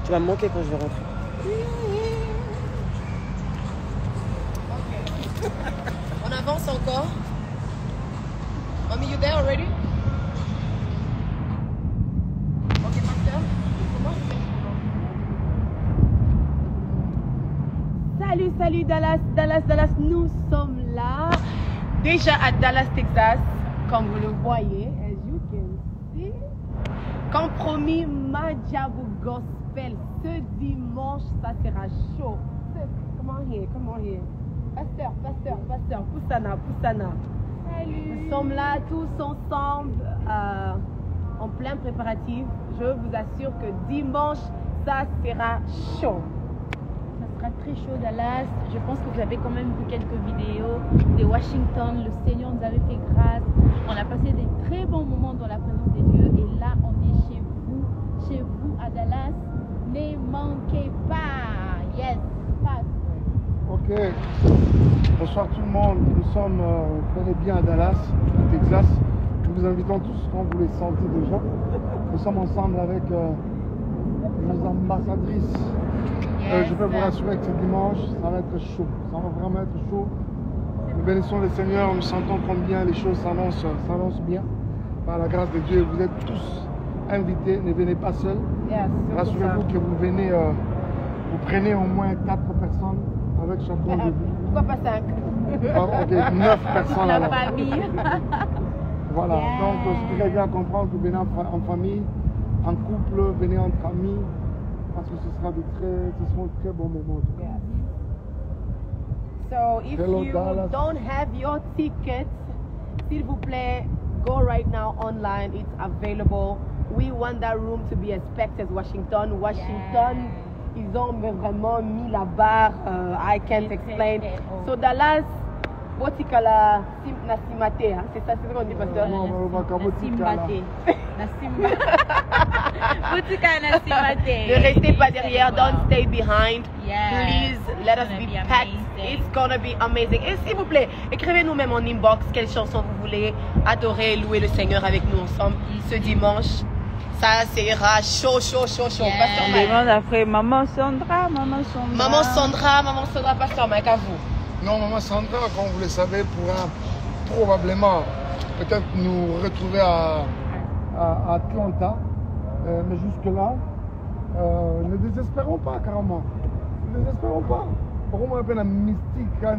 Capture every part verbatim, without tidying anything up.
Tu vas me manquer quand je vais rentrer. Okay. On avance encore. Mommy, you there already? Ok, pasteur. Salut, salut Dallas, Dallas, Dallas, nous sommes là. Déjà à Dallas, Texas, comme vous le voyez, as you can see. Comme promis, Majabu Gospel, ce dimanche, ça sera chaud. Comment here, comment here. Pasteur, pasteur, pasteur, Poussana, Poussana. Salut. Nous sommes là tous ensemble, euh, en plein préparatif. Je vous assure que dimanche, ça sera chaud. Ça sera très chaud Dallas. Je pense que vous avez quand même vu quelques vidéos de Washington. Le Seigneur nous avait fait grâce. On a passé des très bons moments dans la présence de Dieu. Et là, on est chez vous, chez vous à Dallas. Ne manquez pas. Yes, passe. Ok. Bonsoir tout le monde. Nous sommes euh, bel et bien à Dallas, au Texas. Nous vous invitons tous, quand vous les sentez déjà. Nous sommes ensemble avec euh, nos ambassadrices. Euh, je peux vous rassurer que ce dimanche, ça va être chaud. Ça va vraiment être chaud. Nous bénissons le Seigneur, nous sentons combien les choses s'annoncent bien. Par la grâce de Dieu, vous êtes tous invités, ne venez pas seuls. Yes, rassurez-vous que vous venez, euh, vous prenez au moins quatre personnes avec chacun de vous. Pourquoi pas cinq? Ah, ok, neuf personnes La alors. famille. Voilà, Yes. donc je voudrais bien comprendre que vous venez en, fa en famille, en couple, venez entre amis. Parce que ce sera de très, ce seront de très bons moments. Yes. So if Hello, you Dallas. don't have your tickets, s'il vous plaît, go right now online. It's available. We want that room to be as packed as Washington. Washington, ils ont vraiment mis la barre. Uh, I can't explain. So Dallas, Botikala Nasimate, hein? C'est ça, c'est ce qu'on dit, pasteur. Non, non, non, non, Nasimbate. Botika Nasimate. Ne restez pas derrière, don't stay behind. Yes. Please let us It's gonna be be packed. amazing. It's gonna be amazing. Et s'il vous plaît, écrivez-nous même en inbox quelle chanson vous voulez adorer, louer le Seigneur avec nous ensemble ce dimanche. Ça sera chaud, chaud, chaud, chaud. Yes. Pasteur On Mike. demande après maman Sandra, maman Sandra. Maman Sandra, maman Sandra, pasteur Mike, à vous. Non, maman Sandra, comme vous le savez, pourra probablement peut-être nous retrouver à, à, à Atlanta. Euh, mais jusque-là, euh, ne désespérons pas carrément. Ne désespérons pas. Pour moi, un mystique, la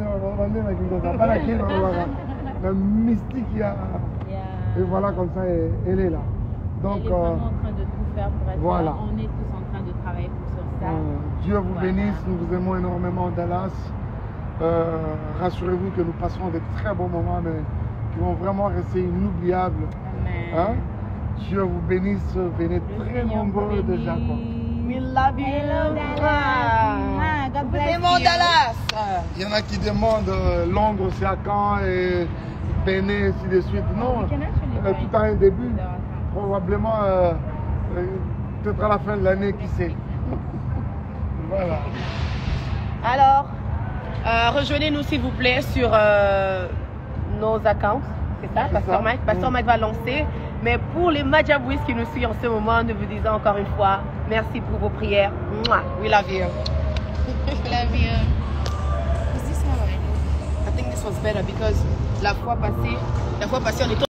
mystique, il y a. Et voilà, comme ça, elle est là. Donc, Elle est vraiment en train de tout faire pour être voilà. là. On est tous en train de travailler sur ça. Euh, Dieu vous Voilà. bénisse, nous vous aimons énormément Dallas. Euh, Rassurez-vous que nous passerons de très bons moments, mais qui vont vraiment rester inoubliables. Amen. Hein? Dieu vous bénisse, venez Le très Seigneur nombreux vous déjà. Quoi. bénisse. We love you. Hello, Dallas. Ah. God Vous bless aimez you. Dallas. Il y en a qui demandent euh, Londres, c'est à quand et Bénin, ainsi de suite. Non, We can actually euh, find tout a un début. the- Probablement, euh, euh, peut-être à la fin de l'année, qui sait. Voilà. Alors, euh, rejoignez-nous s'il vous plaît sur euh, nos accounts. C'est ça, C'est Pasteur ça. Mike. Pasteur Mm. Mike va lancer. Mais pour les Majabouis qui nous suivent en ce moment, nous vous disons encore une fois, merci pour vos prières. Mouah. We love you. Love you. Is this how I know? I think this was better because la fois passée, la fois passée on était